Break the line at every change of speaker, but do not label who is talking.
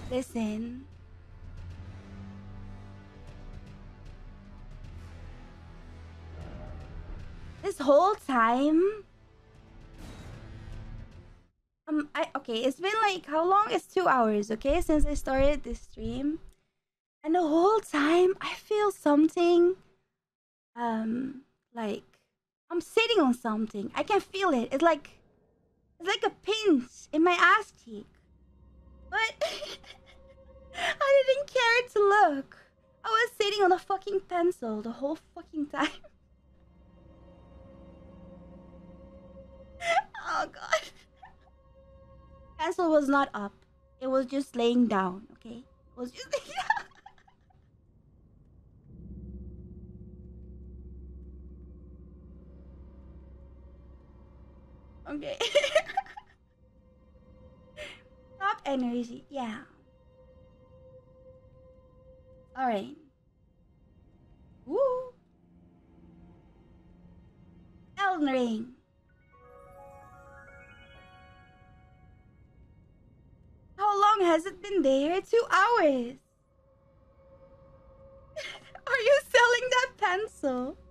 Listen. This whole time... okay, it's been like, how long? It's 2 hours, okay? Since I started this stream. And the whole time, I feel something... like... I'm sitting on something. I can feel it. It's like a pinch in my ass cheek. But... I didn't care to look. I was sitting on a fucking pencil the whole fucking time. Oh god. Pencil was not up. It was just laying down, okay? It was just laying down. Okay. Top energy, yeah. Alright. Woo! Elden Ring. How long has it been there? 2 hours. Are you selling that pencil?